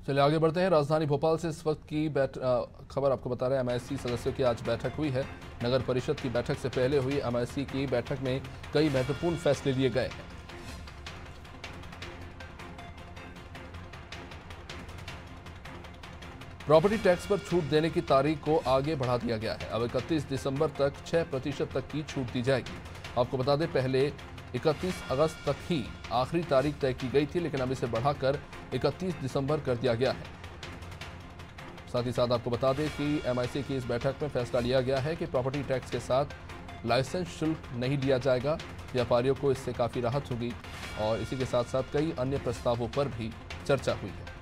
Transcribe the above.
चलिए आगे बढ़ते हैं। राजधानी भोपाल से इस वक्त की खबर आपको बता रहे हैं। एमआईसी सदस्यों की आज बैठक हुई है। नगर परिषद की बैठक से पहले हुई एमआईसी की बैठक में कई महत्वपूर्ण फैसले लिए गए हैं। प्रॉपर्टी टैक्स पर छूट देने की तारीख को आगे बढ़ा दिया गया है। अब 31 दिसंबर तक 6% तक की छूट दी जाएगी। आपको बता दें, पहले 31 अगस्त तक ही आखिरी तारीख तय की गई थी, लेकिन अब इसे बढ़ाकर 31 दिसंबर कर दिया गया है। साथ ही साथ आपको बता दें कि एमआईसी की इस बैठक में फैसला लिया गया है कि प्रॉपर्टी टैक्स के साथ लाइसेंस शुल्क नहीं लिया जाएगा। व्यापारियों को इससे काफ़ी राहत होगी और इसी के साथ साथ कई अन्य प्रस्तावों पर भी चर्चा हुई है।